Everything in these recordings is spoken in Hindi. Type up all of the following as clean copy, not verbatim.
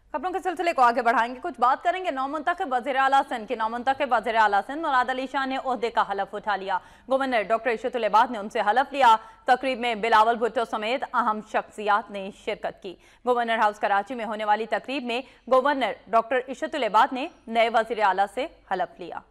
खबरों के सिलसिले को आगे बढ़ाएंगे। कुछ बात करेंगे नौमुंतखब वज़ीर आला सिंध के। नौमुंतखब वज़ीर आला सिंध मुराद अली शाह ने ओहदे का हलफ उठा लिया। गवर्नर डॉक्टर इशरतुल इबाद ने उनसे हलफ लिया। तकरीब में बिलावल भुट्टो समेत अहम शख्सियात ने शिरकत की। गवर्नर हाउस कराची में होने वाली तकरीब में गवर्नर डॉक्टर इशरतुल इबाद ने नए वज़ीर आला से हलफ लिया।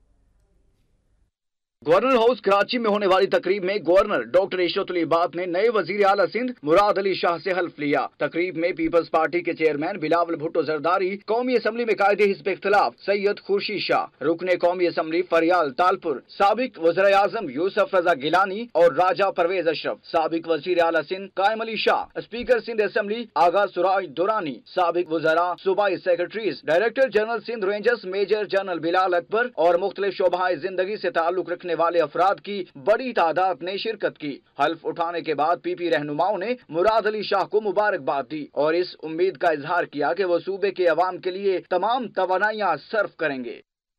गवर्नर हाउस कराची में होने वाली तकरीब में गवर्नर डॉक्टर इशरतुल इबाद ने नए वजीर आला सिंध मुराद अली शाह से हल्फ लिया। तकरीब में पीपल्स पार्टी के चेयरमैन बिलावल भुट्टो जरदारी, कौमी असम्बली में कायदे हिज़्ब इख्तिलाफ सैयद खुर्शीद शाह, रुकने कौमी असम्बली फरियाल तालपुर, साबिक वज़ीर आज़म यूसुफ रजा गिलानी और राजा परवेज अशरफ, साबिक वज़ीर आला सिंध कायम अली शाह, स्पीकर सिंध असम्बली आगा सुराज दुरानी, साबिक वज़रा सूबाई secretaries, director general Sindh Rangers major general Bilal Akbar और मुख्तलिफ शोबाए जिंदगी से ताल्लुक रखने वाले अफराद की बड़ी तादाद ने शिरकत की। हल्फ उठाने के बाद पीपी रहनुमाओं ने मुराद अली शाह को मुबारकबाद दी और इस उम्मीद का इजहार किया कि वो सूबे के अवाम के लिए तमाम तवानाइयां सर्फ करेंगे।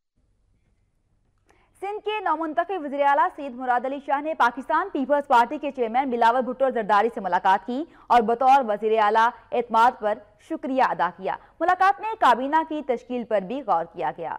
सिंध के नौमुंतखब वज़ीर आला सैयद मुराद अली शाह ने पाकिस्तान पीपल्स पार्टी के चेयरमैन बिलावल भुट्टो जरदारी से मुलाकात की और बतौर वज़ीर आला एतमाद पर शुक्रिया अदा किया। मुलाकात में काबीना की तश्कील पर भी गौर किया गया।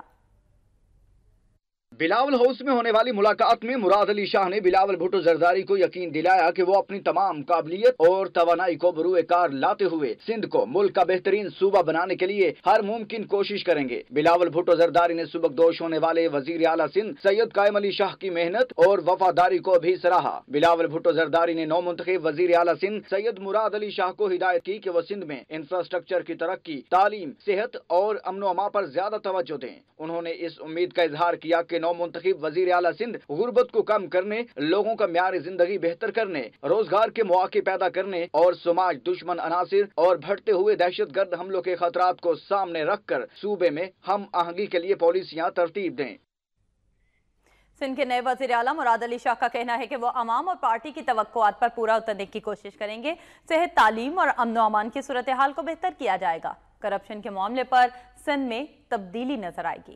बिलावल हाउस में होने वाली मुलाकात में मुराद अली शाह ने बिलावल भुट्टो जरदारी को यकीन दिलाया कि वो अपनी तमाम काबिलियत और तवानाई को बरूए कार लाते हुए सिंध को मुल्क का बेहतरीन सूबा बनाने के लिए हर मुमकिन कोशिश करेंगे। बिलावल भुट्टो जरदारी ने सुबकदोश होने वाले वजीर आला सिंध सैयद कायम अली शाह की मेहनत और वफादारी को भी सराहा। बिलावल भुट्टो जरदारी ने नौमुंतखब वजीर आला सिंध सैयद मुराद अली शाह को हिदायत की कि वो सिंध में इंफ्रास्ट्रक्चर की तरक्की, तालीम, सेहत और अमन अमा पर ज्यादा तवज्जो दें। उन्होंने इस उम्मीद का इजहार किया कि नौमुंतखब वजीर आला सिंध गुर्बत को कम करने, लोगों का म्यार जिंदगी बेहतर करने, रोजगार के मौके पैदा करने और समाज दुश्मन अनासिर और बढ़ते हुए दहशतगर्द हमलों के खतरात को सामने रखकर सूबे में हम आहंगी के लिए पॉलिसियां तरतीब दें। सिंध के नए वज़ीर आला मुराद अली शाह का कहना है कि वो अवाम और पार्टी की तवक्कुआत पर पूरा उतरने की कोशिश करेंगे। सेहत, तालीम और अमन व अमान की सूरत हाल को बेहतर किया जाएगा। करप्शन के मामले पर सिंध में तब्दीली नजर आएगी।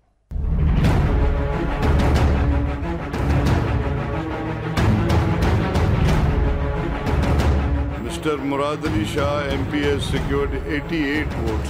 Mr. Murad Ali Shah MP has secured 88 votes.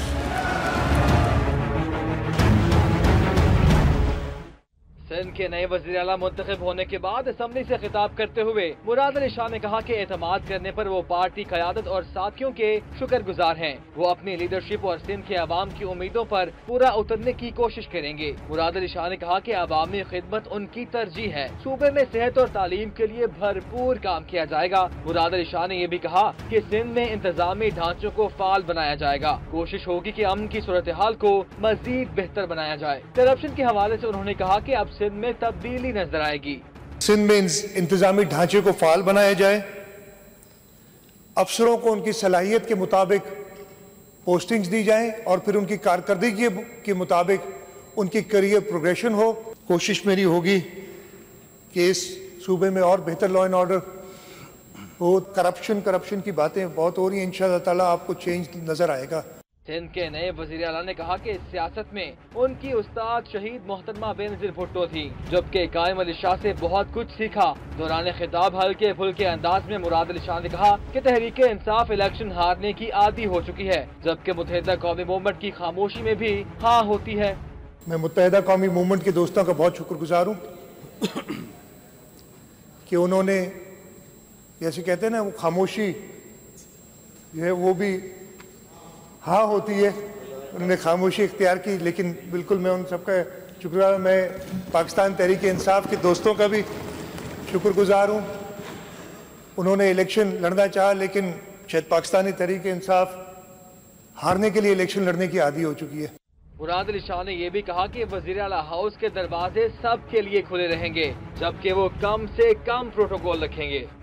Sindh के नए वज़ीर आला मुंतखब होने के बाद असम्बली से खिताब करते हुए मुराद अली शाह ने कहा कि एतमाद करने पर वो पार्टी क़यादत और साथियों के शुक्रगुजार हैं। वो अपनी लीडरशिप और सिंध के अवाम की उम्मीदों पर पूरा उतरने की कोशिश करेंगे। मुराद अली शाह ने कहा कि अवामी खिदमत उनकी तरजीह है। सूबे में सेहत और तालीम के लिए भरपूर काम किया जाएगा। मुराद अली शाह ने ये भी कहा कि सिंध में इंतजामी ढांचों को फाल बनाया जाएगा। कोशिश होगी कि अमन की सूरत हाल को मजीद बेहतर बनाया जाए। करप्शन के हवाले से उन्होंने कहा कि अब सिंध में तब्दीली नजर आएगी। सिंध में इंतजामी ढांचे को फाल बनाया जाए, अफसरों को उनकी सलाहियत के मुताबिक पोस्टिंग्स दी जाए और फिर उनकी कारकर्दगी के मुताबिक उनकी करियर प्रोग्रेशन हो। कोशिश मेरी होगी कि इस सूबे में और बेहतर लॉ एंड ऑर्डर हो। करप्शन की बातें बहुत हो रही हैं, इंशाअल्लाह ताला आपको चेंज नजर आएगा। सिंध के नए वज़ीर आला ने कहा कि सियासत में उनकी उस्ताद शहीद मोहतरमा बेनज़ीर भुट्टो थी, जबकि कायम अली शाह से बहुत कुछ सीखा। दौरान खिताब हल्के फुल्के अंदाज में मुराद अली शाह ने कहा कि तहरीक इंसाफ इलेक्शन हारने की आदी हो चुकी है, जबकि मुत्तहिदा कौमी मूवमेंट की खामोशी में भी हाँ होती है। मैं मुत्तहिदा कौमी मूवमेंट के दोस्तों का बहुत शुक्रगुजार हूँ कि उन्होंने, जैसे कहते हैं ना, वो खामोशी जो है वो भी हाँ होती है, उन्होंने खामोशी इख्तियार की। लेकिन बिल्कुल मैं उन सबका शुक्रिया, मैं पाकिस्तान तहरीक इंसाफ के दोस्तों का भी शुक्रगुजार हूँ। उन्होंने इलेक्शन लड़ना चाहा, लेकिन शायद पाकिस्तानी तहरीक इंसाफ हारने के लिए इलेक्शन लड़ने की आदी हो चुकी है। मुराद अली शाह ने यह भी कहा कि वज़ीर आला हाउस के दरवाजे सबके लिए खुले रहेंगे, जबकि वो कम से कम प्रोटोकॉल रखेंगे।